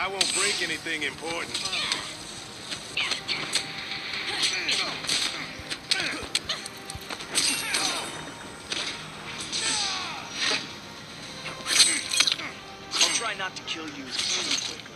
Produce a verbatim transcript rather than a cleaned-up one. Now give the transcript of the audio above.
I won't break anything important. I'll try not to kill you too quickly.